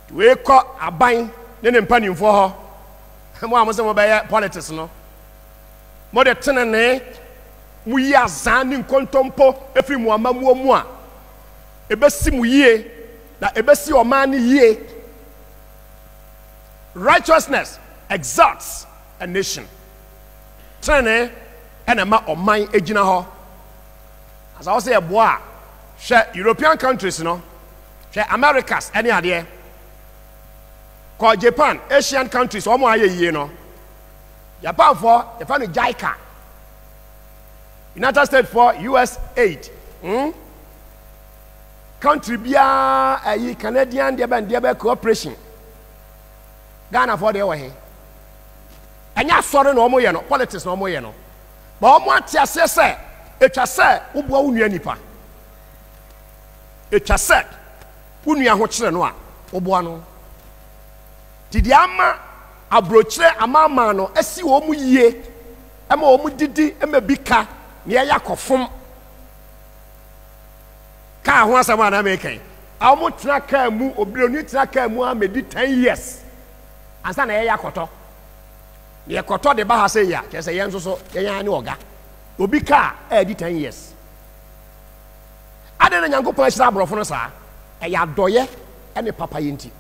we call a buying, then in panning for her. And one was about politics, no. Mother Tenane, we are Zanin Contompo, every Muamma. A bessim ye, that a bessie or man ye. Righteousness exalts a nation. Tene and a ma of mine ejinaho. As I say, a boy, share European countries, no, share Americas, any idea. Call Japan, Asian countries, or more ye, no. Japan for the family JICA. United States for US aid. Country bia a Canadian Diaba cooperation. Ghana for the way. And ya sorry no more, no politics no more, no. But what ya say, it has said, Ubu Unipa. It has said, Unia Hochenwa, Obuano. Tidiama, Abroche, Amamano, Esi Omu ye, Emo Omu Didi, Emebika, near Yakofum. Ka once a man American. I won't track a mu, Obroni track a mu, maybe 10 years. And son a yakoto. Ye koto de baha say ya, just a young so, ya oga. Obika, 10 years. I didn't yango pressure brofonosa, a ya doye, and a papa yinti.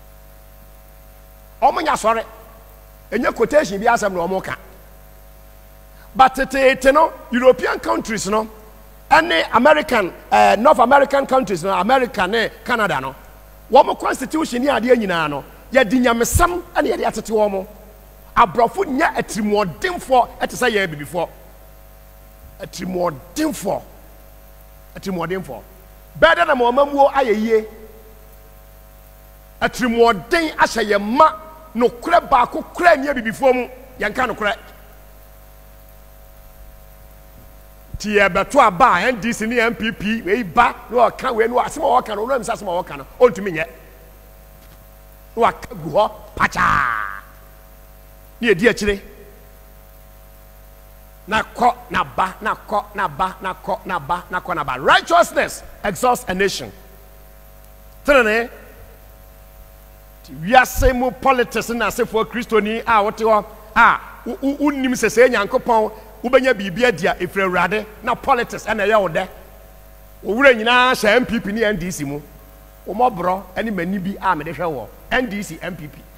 Omanya sorry, and your quotation be as a moka. But no European countries, no, any American, North American countries, no, American, Canada, no, one more constitution here, dear Yinano. Ya dinyamesam and ya atete wo mo abrofo nya atrimodemfo etesa ya bi before atrimodemfo better than mamamuo ayeye atrimoden ahye ye ma no kura ba ko kura nya bi before mu yanka no kura ti e beto aba NDC ni MPP we ba no aka we no asema wo ka no no amsa asema wo ka no ontumi nye Wakaguho pacha. Ye dear chile. Na ko na ba na ko na ba na ko na ba na ko na ba. Righteousness exalts a nation. Tene. We are same politics na se for Christoni wote ho unnim sese Nyankopon ubenya bibia dia efrawrade na politics na ye wo de. Owura nyina sha MPP ni NDC mu. Omobro eni mani bi me de hwe wo NDC MPP